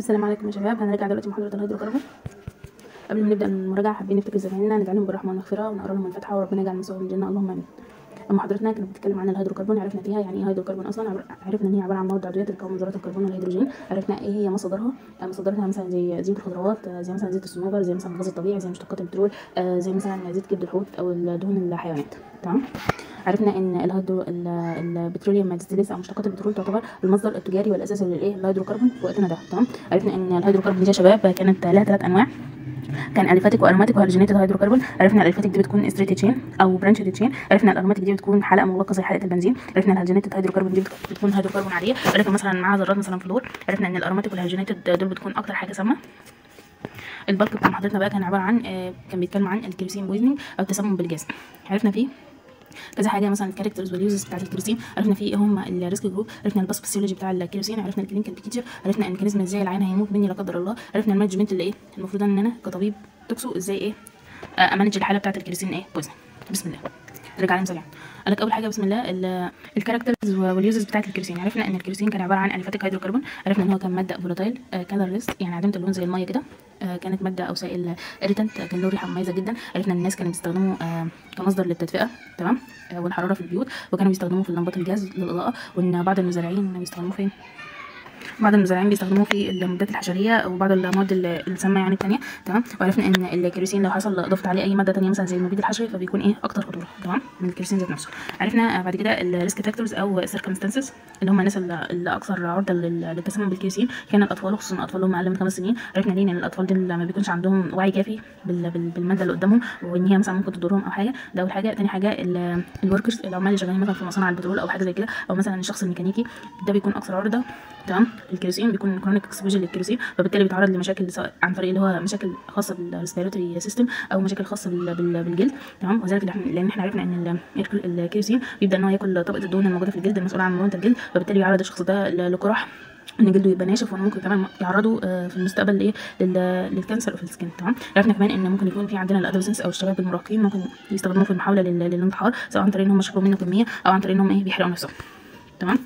السلام عليكم يا شباب. هنرجع دلوقتي محاضرة الهيدروكربون. قبل ما نبدأ المراجعة حابين نفتكر زمايلنا ندعي لهم بالرحمة والمغفرة ونقرا لهم الفاتحة وربنا يجعل مسواهم من الجنة اللهم آمين. محاضرتنا كانت بتتكلم عن الهيدروكربون، عرفنا فيها يعني ايه هيدروكربون اصلا، عرفنا ان هي عبارة عن مواد عضوية تتكون من ذرات الكربون والهيدروجين، عرفنا ايه هي مصادرها مثلا زي زيوت الخضروات، زي مثلا زيت الصنوبر، زي مثلا الغاز الطبيعي، زي مشتقات البترول، زي مثلا زيت كبد الحوت او دهون الحيوانات. تمام. عرفنا ان البتروليوم ماكسيليس او مشتقات البترول تعتبر المصدر التجاري والاساسي للهيدروكربون في وقتنا ده. تمام. عرفنا ان الهيدروكربون دي يا شباب كانت لها 3 انواع، كان اليفاتيك واروماتيك وهالوجينيتد هيدروكربون. عرفنا الاليفاتيك دي بتكون ستريت تشين او برانشد تشين، عرفنا الاروماتيك دي بتكون حلقه مغلقه زي حلقه البنزين، عرفنا الهالوجينيتد هيدروكربون دي بتكون هيدروكربون عاديه ولكن مثلا معاها ذرات مثلا فلور. عرفنا ان الاروماتيك والهالوجينيتد دول بتكون اكتر حاجه سامه. البلك بتاع محاضرتنا بقى كان عباره عن كان بيتكلم عن الكيروسين بويزنينج او التسمم بالجاز. عرفنا فيه كذا حاجه، مثلا الكاركترز واليوزز بتاعت الكيروسين، عرفنا فيه ايه هم الريسك جروب، عرفنا الباثوفيسيولوجي بتاع الكيروسين، عرفنا الكلينيكال بيكتشر، عرفنا الميكانيزم ازاي العين هيموت مني لا قدر الله، عرفنا المانجمنت اللي المفروض ان انا كطبيب توكسو ازاي امانج الحاله بتاعت الكيروسين بويزنينج. بسم الله نرجع عليهم سريعا. قال لك اول حاجه بسم الله الكاركترز واليوزز بتاعت الكيروسين. عرفنا ان الكيروسين كان عباره عن اليفاتيك هيدروكربون، عرفنا ان هو كان ماده فولاتايل كالرلس يعني عديمه اللون زي الميه كده، كانت ماده او سائل اريتنت، كان له ريحه مميزه جدا. عرفنا ان الناس كانوا بيستخدموه كمصدر للتدفئه تمام والحراره في البيوت، وكانوا بيستخدموه في لمبات الجاز للاضاءه، وان بعض المزارعين بيستخدموه فين، بعض المزارعين بيستخدموه في المبيدات الحشريه وبعض المواد السامه يعني الثانيه. تمام. وعرفنا ان الكيروسين لو حصل ضفت عليه اي ماده ثانيه مثلا زي المبيد الحشري فبيكون اكتر خطوره تمام من الكيروسين ذات نفسه. عرفنا بعد كده الريسك فاكتورز او السيركمستانسز اللي هم الناس اللي اكثر عرضه للتسمم بالكيروسين، كان الاطفال خصوصا الاطفال اللي هم اقل من 5 سنين. عرفنا ليه ان الاطفال دول ما بيكونش عندهم وعي كافي بالماده اللي قدامهم وان هي مثلا ممكن تضرهم او حاجه. ده اول حاجه. ثاني حاجه الوركرز العمال اللي شغالين مثلا في مصانع البترول او حاجه زي كده، او مثلا الشخص الميكانيكي ده بيكون اكثر عرضه تمام الكيروسين، بيكون كرونيك اكسبوجر للكيروسين، فبالتالي بيتعرض لمشاكل سواء عن طريق اللي هو مشاكل خاصه بالريسبيراتوري سيستم او مشاكل خاصه بالجلد. تمام. وذلك لان احنا عرفنا ان الكيروسين بيبدا ان هو ياكل طبقه الدهون الموجوده في الجلد المسؤوله عن مرونه الجلد، فبالتالي بيعرض الشخص ده لقرح ان جلده يبقى ناشف، وممكن كمان يعرضوا في المستقبل للكانسر اوف السكين. تمام. عرفنا كمان ان ممكن يكون في عندنا الادولسنس او الشباب المراهقين ممكن يستخدموه في المحاوله للانتحار، سواء عن طريق ان هم شربوا منه كميه او عن طريق انهم بيحرقوا نفسهم. تمام.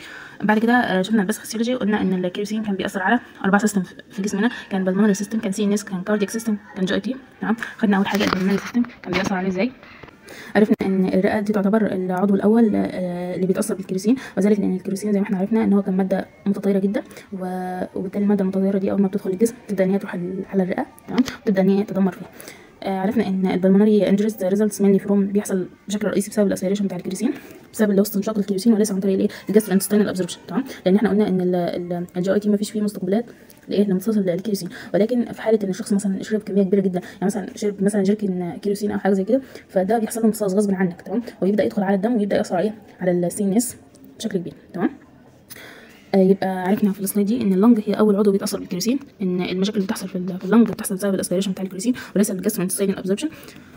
بعد كده شفنا الباثوفيسيولوجي، قلنا ان الكيروسين كان بيأثر على 4 سيستم في جسمنا، كان بالمونري سيستم، كان سي ان اس، كان كاردياك سيستم، كان جي اي تي. تمام. خدنا اول حاجه البالمونري سيستم كان بيأثر عليه ازاي. عرفنا ان الرئه دي تعتبر العضو الاول اللي بيتاثر بالكيروسين، وذلك لان الكيروسين زي ما احنا عرفنا ان هو كان ماده متطايره جدا، وبالتالي الماده المتطايره دي اول ما بتدخل الجسم تبدا ان هي تروح على الرئه تمام، تبدا ان هي تدمر فيها. عرفنا ان البلمونري انجريز ريزلتس مينلي فروم بيحصل بشكل رئيسي بسبب الاسيريشن بتاع الكيروسين، بسبب اللي هو استنشاق الكيروسين وليس عن طريق الجاسترانتستينال ابزوربشن. تمام. لان احنا قلنا ان الجي اي تي ما فيش فيه مستقبلات لامتصاص الكيروسين، ولكن في حاله ان الشخص مثلا شرب كميه كبيره جدا، يعني مثلا شرب مثلا جيركن كيروسين او حاجه زي كده، فده بيحصل له امتصاص غصب عنك. تمام. ويبدا يدخل على الدم ويبدا ياثر على السي ان اس بشكل كبير. تمام. يبقى عرفنا في السلايد دي ان اللنج هي اول عضو بيتاثر بالكيروسين، ان المشاكل اللي بتحصل في اللنج بتحصل بسبب الاسبيريشن بتاع الكيروسين وليس الجاسترانتستينال ابزوربشن.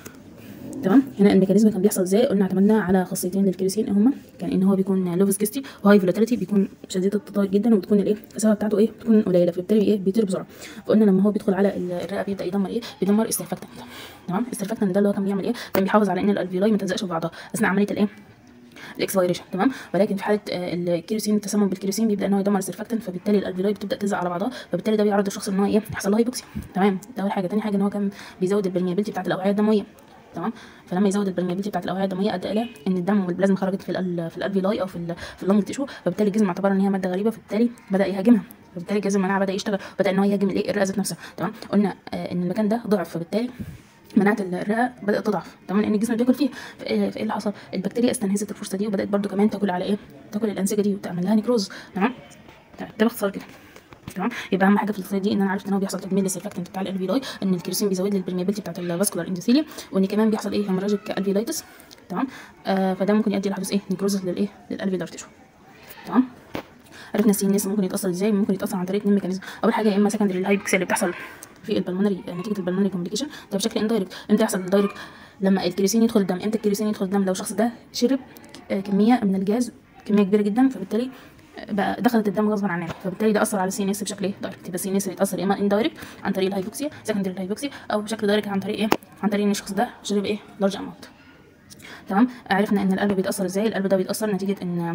تمام. هنا الميكانيزم كان بيحصل ازاي، قلنا اعتمدنا على خاصيتين للكيروسين هما كان ان هو بيكون لو فيسكستي وهاي فولاتيليتي، بيكون شديد التطاير جدا، وبتكون الكثافه بتاعته بتكون قليله، فبالتالي بيطير بسرعه. فقلنا لما هو بيدخل على الرئه بيبدا يدمر بيدمر السيرفاكتنت. تمام. السيرفاكتنت ده اللي هو كان بيعمل كان بيحافظ على ان الالفيولاي ما تلزقش في بعضها اثناء عمليه الاكسبيريشن. تمام. ولكن في حاله الكيروسين التسمم بالكيروسين بيبدا ان هو يدمر السيرفاكتنت، فبالتالي الالفيولاي بتبدا تلزق على بعضها، فبالتالي ده بيعرض الشخص ان هو يحصل له هايبوكسيا. تمام. ده اول حاجه. ثاني حاجه ان هو كان بيزود البرميابيلتي بتاعه الاوعيه الدمويه. تمام. فلما يزود البرميابيلتي بتاعه الاوعيه الدمويه ادى الى ان الدم والبلازما خرجت في الالفيولاي او في اللنج تيشو، فبالتالي الجسم اعتبر ان هي ماده غريبه، فبالتالي بدا يهاجمها، فبالتالي جهاز المناعه بدا يشتغل، بدا ان هو يهاجم الرئه ذات نفسها. تمام. قلنا ان المكان ده ضعف، فبالتالي مناعه الرئه بدات تضعف. تمام. لان الجسم بياكل فيها، فايه اللي حصل، البكتيريا استنهزت الفرصه دي وبدات برده كمان تاكل على تاكل الانسجه دي وتعمل لها نيكروز. تمام. ده باختصار كده. تمام. يبقى اهم حاجه في السلايد دي ان انا عرفت ان هو بيحصل تجميل للسيرفاكتنت بتاع الالفيولاي، ان الكيروسين بيزود لي البرميابيلتي بتاعه الفاسكولار اندوثيليوم، وان كمان بيحصل هيموراجيك الفيولايتس. تمام. فده ممكن يؤدي لحدوث نيكروز للالفيولار تيشو. تمام. عرفنا السي ان اس ممكن يتاثر ازاي، ممكن يتاثر عن طريق 2 ميكانيزم. اول حاجه يا اما سكندري الهايبوكسيا اللي بتحصل في البلمونري نتيجه البلمونري كومبليكيشن، ده بشكل اندايركت. امتى يحصل الدايركت؟ لما الكيروسين يدخل الدم. امتى الكيروسين يدخل الدم؟ لو الشخص ده شرب كميه من الجاز، كميه كبيره جدا، فبالتالي بقى دخلت الدم غصبا عننا، فبالتالي ده اثر على السي ان اس بشكل دايركت. يبقى السي ان اس بيتاثر يا اما اندايركت عن طريق الهايبوكسيا، سكندري الهايبوكسيا، او بشكل دايركت عن طريق عن طريق ان الشخص ده شرب لارج اماونت. تمام. عرفنا ان القلب بيتاثر ازاي. القلب ده بيتاثر نتيجه ان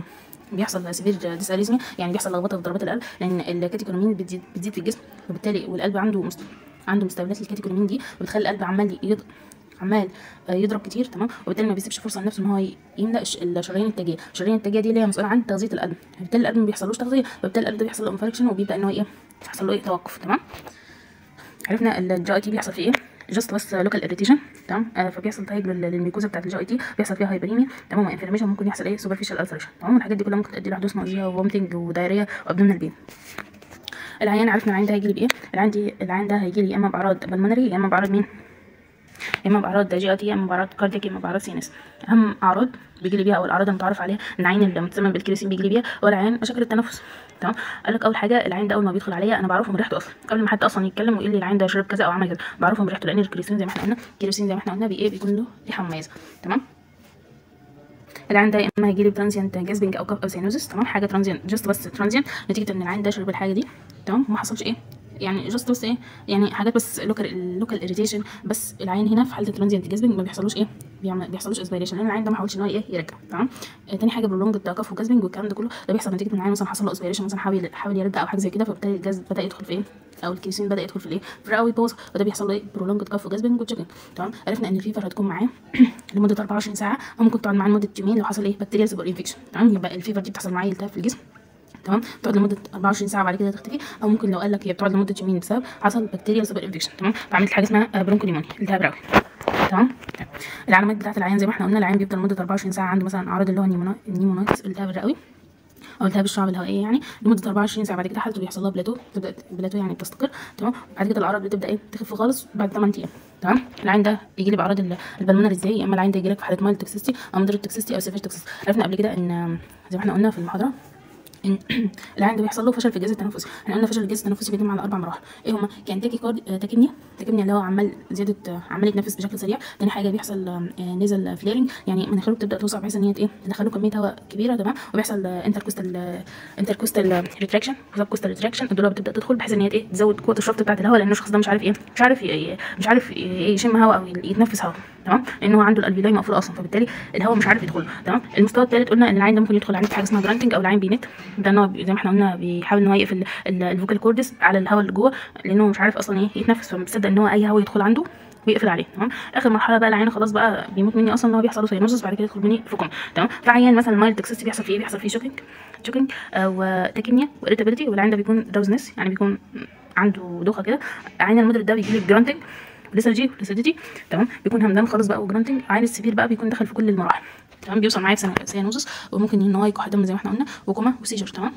بيحصل سيفير ديساريزميا، يعني بيحصل لخبطه في ضربات القلب، لان الكاتيكولامين بتزيد في الجسم، وبالتالي والقلب عنده مستقبلات الكاتيكولامين دي، وبتخلي القلب عمال يضرب كتير، تمام، وبالتالي ما بيسيبش فرصه لنفسه ان هو يملا الشرايين التاجيه. الشرايين التاجيه دي اللي هي مسؤوله عن تغذيه القلب، فبالتالي القلب ما بيحصلوش تغذيه، فبالتالي القلب ده بيحصل له انفاركشن، وبيبدا ان هو يحصل له توقف، تمام. عرفنا الجي اي تي بيحصل فيه ايه، جاست بس لوكال اريتيشن، تمام. فبيحصل تهيج للميكوزا بتاعه الجي اي تي، بيحصل فيها هايبريميا، تمام، وانفلاميشن، ممكن يحصل سوبرفيشال السريشن، تمام. الحاجات دي كلها ممكن تؤدي لحدوث نوزيا وفومتنج ودايريا وابدومينال بين. العيان عرفنا العيان ده هيجي لي بايه، العيان ده هيجي لي يا اما باعراض بالمونري، يا اما باعراض مين، يا اما باعراض جي اي تي، يا اما باعراض كاردياك، يا اما باعراض سينس. اهم اعراض بيجي لي بيها، او الاعراض المتعارف عليها ان العين اللي متسمم بالكريسين بيجي لي بيها، هو العيان مشاكل التنفس، تمام. قال لك اول حاجه العين ده اول ما بيدخل عليا انا بعرفه من ريحته اصلا، قبل ما حد اصلا يتكلم ويقول لي العين ده شرب كذا او عمل كذا، بعرفه من ريحته، لان الكريسين زي ما احنا قلنا بيكون له ريحه مميزه، تمام. العين ده يا اما هيجي لي ترانزيانت جاسبنج او كف او سينوزس، تمام، حاجه ترانزيانت، جاست بس ترانزيانت، نتيجه ان العين ده شرب الحاجه دي، تمام، وما حصلش يعني جاست بس يعني حاجات بس لوكال اريتيشن، بس العين هنا في حاله الترانزيانت جاسبنج ما بيحصلوش بيحصلوش اسبيريشن، لان العين ده ما حاولش ان هو يرجع، تمام. تاني حاجه برولونج كف وجاسبنج والكلام ده كله، ده بيحصل نتيجه ان العين مثلا حصل له اسبيريشن، مثلا حاول يرجع او حاجه زي كده، فبالتالي الجاز بدا يدخل في او الكيسين بدا يدخل في في الرئوي بوز، فده بيحصل له برولونج كف وجاسبنج وتشيكن، تمام. عرفنا ان الفيفر هتكون معاه لمده 24 ساعه، او ممكن تقعد معاه لمده يومين لو حصل بكتيريا سوبر انفكشن، تمام. يبقى الفيفر دي بتحصل معاه التهاب في الجسم، تمام، بتقعد لمده 24 ساعه بعد كده تختفي، او ممكن لو قال لك هي بتقعد لمده يومين بسبب حصل بكتيريا سوبر انفكشن، تمام. فعملت حاجه اسمها برونكونيمونيا، التهاب رئوي، تمام. العلامات بتاعه العيان زي ما احنا قلنا، العيان بيفضل لمده 24 ساعه عنده مثلا اعراض اللي هو النيمونايتس، التهاب الرئوي او التهاب الشعب الهوائيه، يعني لمده 24 ساعه، بعد كده حالته بيحصل لها بلاتو يعني بتستقر، تمام. بعد كده الاعراض بتبدا تخف خالص بعد 8 ايام، تمام. العين ده يجي لي باعراض البلمونري ازاي، يا اما العين ده يجي لك في حاله مايلد توكسيستي او مودريت توكسيستي او سيفير توكسيستي. عرفنا قبل كده ان زي ما احنا قلنا في المحاضره ان العين ده بيحصل له فشل في الجهاز التنفسي. احنا قلنا فشل الجهاز التنفسي بيتم على 4 مراحل، ايه هما؟ كان تاكيبنيا اللي هو عمال يتنفس بشكل سريع. تاني حاجه بيحصل نيزل فليرنج، يعني مناخيره بتبدا توسع بحيث ان هي تدخله كميه هواء كبيره، تمام. وبيحصل انتركوستال ريتراكشن وسب كوستال ريتراكشن، الدوله بتبدا تدخل بحيث ان هي تزود قوه الشفط بتاعه الهواء، لان الشخص ده مش عارف يشم هواء او يتنفس هواء، تمام، لان هو عنده الالفيولاي مقفوله اصلا، فبالتالي الهواء مش عارف يدخل، تمام. المستوى الثالث قلنا ان العين ده ممكن يدخل عليه حاجه اسمها جرانتنج، او العين بينت، ده ان هو زي ما احنا قلنا بيحاول ان هو يقفل الفوكال كوردس على الهواء اللي جوه، لانه مش عارف اصلا يتنفس، فبيصدق ان هو اي هواء يدخل عنده ويقفل عليه، تمام. اخر مرحله بقى العين خلاص بقى بيموت مني اصلا، ان هو بيحصل له ساينوزس، بعد كده يدخل مني في كوما، تمام. فعيان مثلا مايلد توكسيستي بيحصل فيه شوكينج وتاكيميا واريتابيلتي، والعين ده بيكون دراوزنس، يعني بيكون عنده دوخه كده. عين المودريت ده بيجي له جرانتنج وليسرجي، تمام، بيكون همدان خالص بقى وجرانتنج. عين السفير بقى بيكون دخل في كل المراحل، تمام، بيوصل معايا في ساينوزس، وممكن ان هو يكح دم زي ما احنا قلنا، وكوما وسيجر، تمام.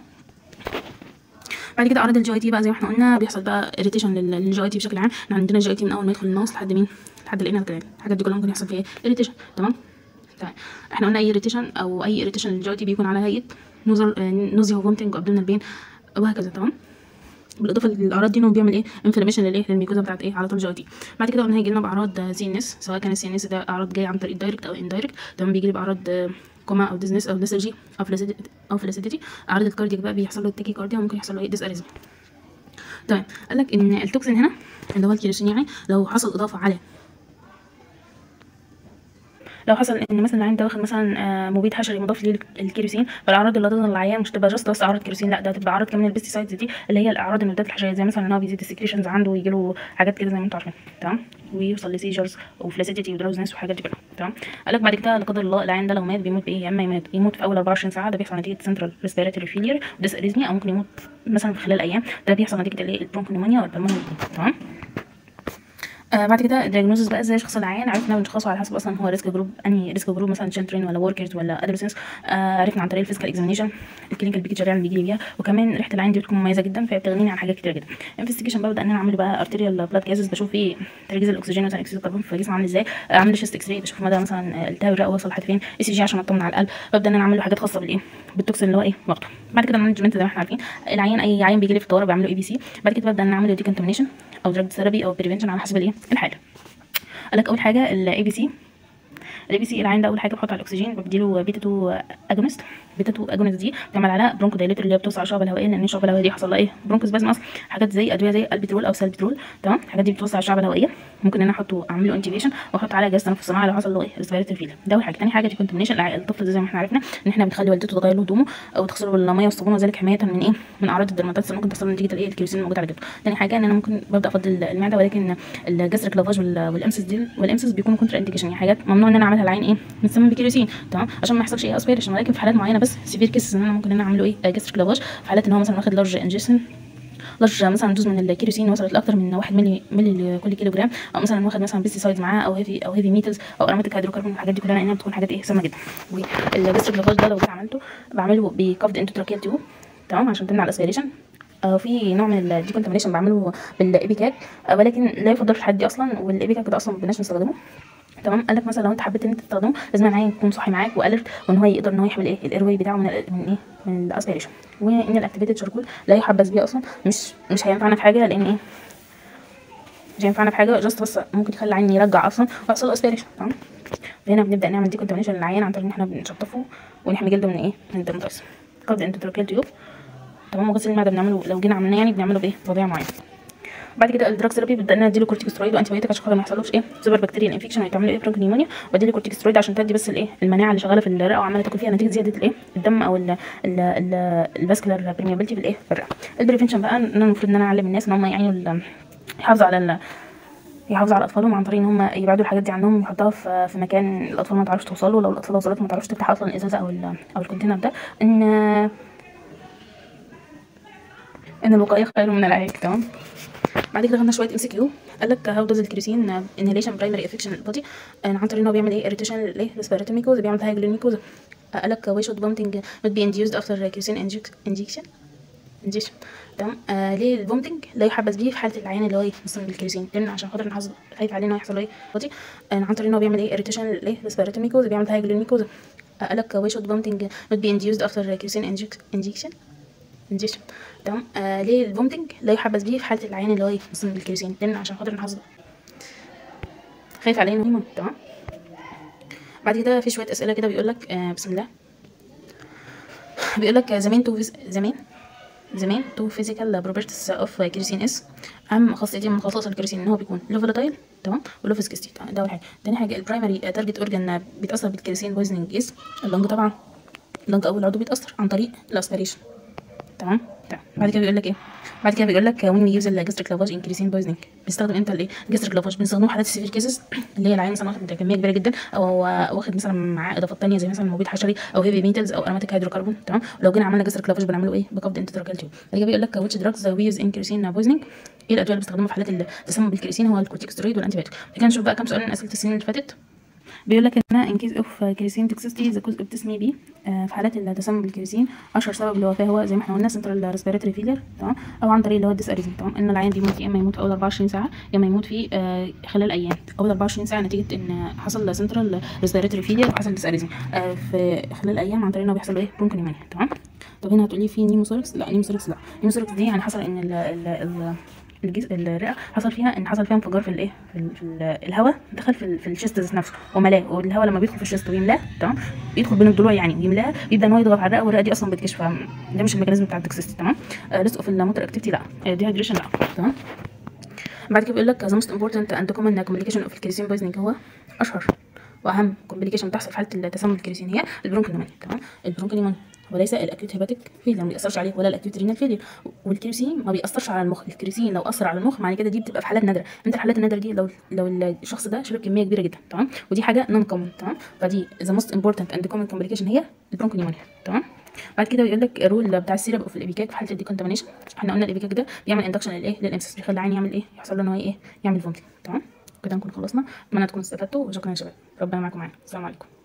بعد كده اعراض الجي اي تي بقى زي ما احنا قلنا، بيحصل بقى اريتيشن للجي اي تي بشكل عام. احنا عندنا الجي اي تي من اول ما يدخل النص لحد مين، لحد الانال كانال، الحاجات دي كلها ممكن يحصل فيها اريتيشن، تمام. احنا قلنا اي اريتيشن للجي اي تي بيكون على هيئه نوزيا وفومتنج وابدومينال بين وهكذا، تمام. بالاضافه للاعراض دي انه بيعمل انفلاميشن للميكوزا بتاعت على طول الجي اي تي. بعد كده قلنا هيجي لنا باعراض سي ان اس، سواء كان السي ان اس ده اعراض جايه عن طريق دايركت او اندايركت، تمام. بيجي لي باعراض كوما او ديزنس او ليسرجي او فلاسيديتي. اعراض الكاردياك بقى بيحصل له التاكي كارديا، وممكن يحصل له ديساريزم. طيب قال لك ان التوكسين هنا اللي هو الكيروسين، يعني لو حصل اضافه على لو حصل ان مثلا العين ده واخد مثلا مبيد حشري مضاف للكيروسين، فالاعراض اللي هتظهر للعيان مش تبقى جاست بس اعراض كيروسين، لا ده هتبقى اعراض كمان البيستيسايدز دي، اللي هي الاعراض المبيدات الحشريه، زي مثلا ان هو بيزيد السكريشنز عنده ويجي له حاجات كده زي ما انتم عارفين، تمام، ويوصل لسيجرز وفلاسيديتي ودراوزنس وحاجات دي كلها، تمام. قال لك بعد كده لا قدر الله العين ده لو مات بيموت بايه، يا اما يموت في اول 24 ساعه، ده بيحصل نتيجه سنترال ريسبيراتوري فيلير وديساريزميا، او ممكن يموت مثلا في خلال ايام، ده بيحصل نتيجه البرونكونيمونيا والبلمونري، تمام. بعد كده الدياجنوزس بقى ازاي شخص العيان، عرفنا بنشخصه على حسب اصلا هو ريسك جروب، انهي ريسك جروب، مثلا تشيلدرن ولا وركرز ولا ادولسنس. عرفنا عن طريق الفيزيكال اكزامينيشن، الكلينيكال بيكتشر يعني اللي بيجي لي بيها، وكمان ريحه العين دي بتكون مميزه جدا، فبتغنيني عن حاجات كتير جدا. انفستيجيشن بقى ببدا ان انا اعمل بقى ارتيريال بلاد جازز، بشوف ايه تركيز الاكسجين مثلا اكسيد الكربون في الجسم عامل ازاي. اعمل شيست اكس راي بشوف مدى مثلا التهاب الرئه وصل لحد فين، اي سي جي عشان اطمن على القلب. ببدا ان انا اعمل له حاجات خاصه بالتوكسين اللي هو واخده. بعد كده مانجمنت زي ما احنا عارفين، العيان اي عيان بيجي لي في الطوارئ بعمل له اي بي سي. بعد كده ببدا ان انا اعمل له ديكونتامينيشن او دراج ثيرابي او بريفنشن على حسب الحاله. قال لك اول حاجه الاي بي سي العين ده اول حاجه بحط على الاكسجين، بديله بيتا 2 اجونست، بيتا 2 اجونست دي بتعمل على برونكو دايليتور اللي هي بتوسع الشعب الهوائيه، لان الشعب الهوائيه دي حصل لها ايه برونكوسبازم اصلا. حاجات زي ادويه زي البترول او سالبترول، تمام، الحاجات دي بتوسع الشعب الهوائيه، ممكن ان انا احطه اعمل له انتيبيشن واحط على جهاز تنفس صناعي لو حصل له ايه ريسبيراتوري فيلر. ده اول حاجه. تاني حاجه ديكونتامينيشن الطفل ده زي ما احنا عرفنا ان احنا بنخلي والدته تغير له هدومه او تغسله بالميه والصابون، وذلك حمايه من ايه من اعراض الدرماتيتس اللي ممكن تحصل نتيجه الايه الكيروسين الموجود على جلده. تاني حاجه ان انا ممكن ببدا افضل المعده، ولكن الجاستريك لافاج والامسس بيكونوا كونترا انديكيشن، يعني حاجات ممنوع ان انا اعملها العين ايه متسمم بكيروسين، تمام، عشان ما يحصلش ايه اسبيريشن. ولكن في حالات معينه بس سيفير كيسز ان انا ممكن ان انا اعمل له ايه جاستريك لافاج، في حالات ان هو مثلا واخد لارج انجكشن، لارج مثلا دوز من الكيروسين وصلت لاكتر من 1 ملي لكل كيلو جرام، او مثلا واخد مثلا بيستيسايدز معاه او هيفي ميتالز او اروماتيك هيدروكربون. الحاجات دي كلها لانها بتكون حاجات ايه سامه جدا. والجاستريك لافاج ده لو جيت عملته بعمله بكافد انتوتراكيال تيوب، تمام، عشان تمنع الاسبيريشن. في نوع من الديكونتامينيشن بعمله بالايبيكاك، ولكن لا يفضل في الحد دي اصلا، والايبيكاك ده اصلا ما بناش نستخدمه، تمام. قال لك مثلا لو انت حبيت ان انت تستخدمه لازم العين يكون صاحي معاك والرت، وان هو يقدر ان هو يحمل ايه الايرواي بتاعه من الاسبيريشن. وان الاكتيفيتد شاركول لا يحبذ بيه اصلا، مش هينفعنا في حاجه، لان ايه مش هينفعنا في حاجه، جاست بس ممكن يخلي العين يرجع اصلا ويحصل له اسبيريشن، تمام. فهنا بنبدا نعمل ديكونتامينيشن للعين عن طريق ان احنا بنشطفه ونحمي جلده من ايه من الدرماتيتس. قبل انتوتراكيال تيوب، تمام. وغسيل المعده بنعمله لو جينا عملناه يعني بنعمله بايه بوضع معين. بعد كده الدراج ثيرابي بنبدا ان نديله كورتيكوسترويد وانتي بايوتيك عشان خاطر ما يحصلوش ايه سوبر بكتيريال انفكشن ويتعمل ايه برونكونيمونيا، واديله كورتيكوسترويد عشان تدي بس الايه المناعه اللي شغاله في الرئه وعماله تاكل فيها نتيجه زياده الايه الدم او الفاسكولار بريميابيلتي في الايه في الرئه. البريفنشن بقى ان انا المفروض ان انا اعلم الناس ان هم يعينوا يحافظوا على اطفالهم عن طريق ان هم يبعدوا الحاجات دي عنهم، يحطوها في مكان الاطفال ما تعرفش توصل له، لو الاطفال وصلت ما تعرفش تفتح اصلا الازازه او الكونتينر ده، ان الوقايه خير من العلاج، تمام. بعد كده خدنا شويه MCQ. قال لك هاو داز الكيروسين انهيليشن برايمري افكشن البودي، عن طريق ان هو بيعمل ايه اريتيشن ليه ريسبيراتوري ميكوز، بيعمل هايجلين ميكوز. قال لك واي شود فومتنج نوت بي انديوزد افتر كيروسين انجكشن، تمام. ليه الفومتنج لا يحبذ به في حاله العيان اللي هو مصاب بالكيروسين، لان عشان خاطر نحافظ خايف عليه انه يحصل له ايه بودي، عن طريق ان هو بيعمل ايه اريتيشن ليه ريسبيراتوري ميكوز، بيعمل هايجلين ميكوز. قال لك واي شود فومتنج نوت بي انديوزد افتر كيروسين انجكشن، تمام. ليه الفومتنج لا يحبذ به في حاله العيان اللي هو مصاب بالكيروسين، لان عشان خاطر نحافظ خايف عليه انه يموت، تمام. بعد كده في شويه اسئله كده بيقول لك بسم الله، بيقول لك زمان تو فيزيكال بروبرتيز اوف كيروسين اس، اهم خاصيتين من خصائص الكيروسين ان هو بيكون لو فولاتايل، تمام، ولو فيسكستي، ده اول حاجه. تاني حاجه البرايمري تارجت اورجان بيتاثر بالكيروسين بويزنينج اس اللنج، طبعا اللنج اول عضو بيتاثر عن طريق الاسبيريشن، تمام. بعد كده بيقول لك ايه، بعد كده بيقول لك وين يوز الجاستريك لافاج ان كيروسين بويزنينج، بيستخدم امتى الايه الجاستريك لافاج؟ بنستخدمه حالات السيفير كيسز اللي هي العيان مثلا واخد كميه كبيره جدا او واخد مثلا معاه اضافات ثانيه زي مثلا مبيد حشري او هيفي ميتالز او اروماتيك هيدروكربون، تمام. ولو جينا عملنا جاستريك لافاج بنعمله ايه بقبض انتراكيال تيوب. بعد كده بيقول لك ويتش دراجز وي يوز ان كيروسين بويزنينج، ايه الادويه اللي بنستخدمها في حالات التسمم بالكيروسين؟ هو الكورتيكوسترويد والانتي بايوتيك. كده نشوف بقى كام سؤال من اسئله السنين اللي فاتت. بيقول لك ان ان كيس اوف كيروسين توكسيستي ذا كوز بتسمي بيه، في حالات التسمم بالكيروسين اشهر سبب للوفاه هو زي ما احنا قلنا سنترال ريسبيراتوري فيلير، تمام، او عن طريق اللي هو الديساريزم، تمام. ان العيان بيموت يا اما يموت اول 24 ساعه يا اما يموت في خلال ايام. اول 24 ساعه نتيجه ان حصل سنترال ريسبيراتوري فيلير وحصل ديساريزم، في خلال ايام عن طريق انه بيحصل ايه برونكونيمونيا، تمام. طب هنا هتقولي في نيموثوركس، لا نيموثوركس دي يعني حصل ان الرئه حصل فيها انفجار في الايه في الهواء دخل في الشيست ذات نفسه وملاه، والهواء لما بيدخل في الشيست ويملاه، تمام، بيدخل بين الضلوع يعني ويملاها، بيبدا ان هو يضغط على الرئه والرئه دي اصلا بتكشف. ده مش الميكانيزم بتاع التوكسيستي، تمام. لسه اوف الموتور اكتيفيتي لا، ديهايدريشن لا، تمام. بعد كده بيقول لك ذا موست امبورتنت اند كومن كومبليكيشن اوف الكيروسين بويزنينج، هو اشهر واهم كومبليكيشن بتحصل في حاله التسمم بالكيروسين هي البرونكونيمونيا، تمام. البرونكونيمونيا وليس الاكيوت هيباتيك فيلير، ما بيأثرش عليه، ولا الاكيوت رينال فيلير. والكيروسين ما بيأثرش على المخ. الكيروسين لو أثر على المخ معنى كده دي بتبقى في حالات نادره. انت الحالات النادره دي لو الشخص ده شرب كميه كبيره جدا، تمام، ودي حاجه نون كومن، تمام. فدي ذا موست امبورتنت اند كومن كومبليكيشن هي البرونكونيمونيا، تمام. بعد كده بيقول لك الرول بتاع السيرب اوف الابيكاك في حاله الديكونتامينيشن. احنا قلنا الابيكاك ده بيعمل اندكشن للامسس، بيخلي العين يعمل ايه يحصل له ان هو يعمل فومتنج، تمام. كده نكون خلصنا. اتمنى تكونوا استفدتوا، وشكرا يا شباب، ربنا معاكم. السلام عليكم.